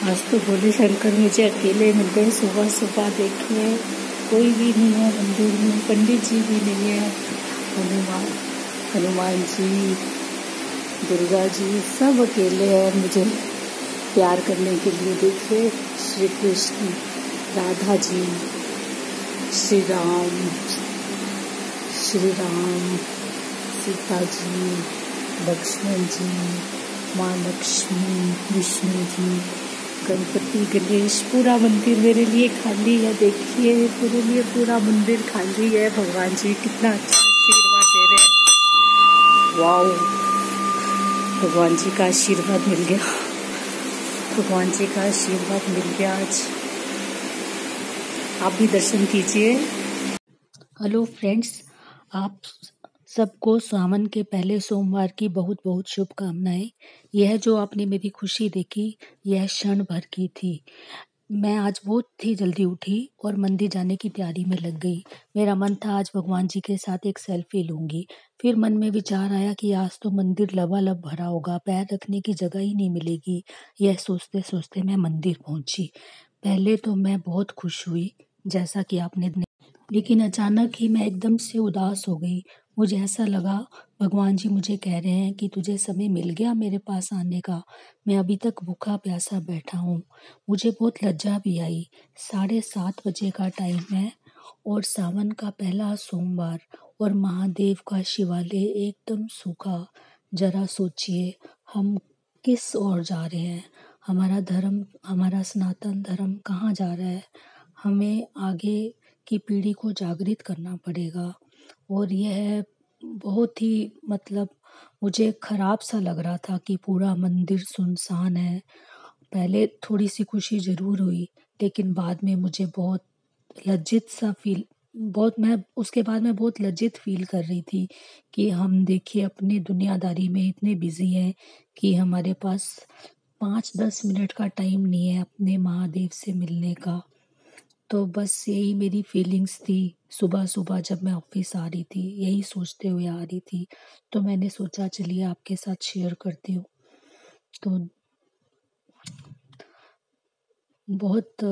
आज तो भोले शंकर मुझे अकेले मिल गए। सुबह सुबह देखिए कोई भी नहीं है मंदिर में, पंडित जी भी नहीं है। हनुमान जी, दुर्गा जी सब अकेले हैं मुझे प्यार करने के लिए। देखिए श्री कृष्ण, राधा जी, श्री राम, सीता जी, लक्ष्मण जी, माँ लक्ष्मी, विष्णु जी, गणपति, गणेश। पूरा मंदिर मेरे लिए खाली है। देखिए मेरे लिए पूरा मंदिर खाली है। भगवान जी कितना अच्छा आशीर्वाद दे रहे हैं। वाओ, भगवान जी का आशीर्वाद मिल गया। भगवान जी का आशीर्वाद मिल गया। आज आप भी दर्शन कीजिए। हेलो फ्रेंड्स, आप सबको सावन के पहले सोमवार की बहुत बहुत शुभकामनाएं। यह जो आपने मेरी खुशी देखी, यह क्षण भर की थी। मैं आज बहुत ही जल्दी उठी और मंदिर जाने की तैयारी में लग गई। मेरा मन था आज भगवान जी के साथ एक सेल्फी लूंगी। फिर मन में विचार आया कि आज तो मंदिर लबालब भरा होगा, पैर रखने की जगह ही नहीं मिलेगी। यह सोचते सोचते मैं मंदिर पहुंची। पहले तो मैं बहुत खुश हुई, जैसा कि आपने, लेकिन अचानक ही मैं एकदम से उदास हो गई। मुझे ऐसा लगा भगवान जी मुझे कह रहे हैं कि तुझे समय मिल गया मेरे पास आने का। मैं अभी तक भूखा प्यासा बैठा हूँ। मुझे बहुत लज्जा भी आई। 7:30 बजे का टाइम है और सावन का पहला सोमवार और महादेव का शिवालय एकदम सूखा। जरा सोचिए हम किस ओर जा रहे हैं। हमारा धर्म, हमारा सनातन धर्म कहाँ जा रहा है। हमें आगे की पीढ़ी को जागृत करना पड़ेगा। और यह बहुत ही मुझे खराब सा लग रहा था कि पूरा मंदिर सुनसान है। पहले थोड़ी सी खुशी ज़रूर हुई, लेकिन बाद में मुझे बहुत लज्जित सा फील बहुत मैं उसके बाद मैं बहुत लज्जित फील कर रही थी कि हम देखिए अपनी दुनियादारी में इतने बिजी हैं कि हमारे पास 5-10 मिनट का टाइम नहीं है अपने महादेव से मिलने का। तो बस यही मेरी फीलिंग्स थी। सुबह सुबह जब मैं ऑफिस आ रही थी, यही सोचते हुए आ रही थी। तो मैंने सोचा चलिए आपके साथ शेयर करती हूँ। तो बहुत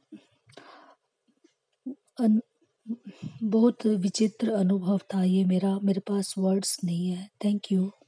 अन, बहुत विचित्र अनुभव था ये मेरा। मेरे पास वर्ड्स नहीं है। Thank you.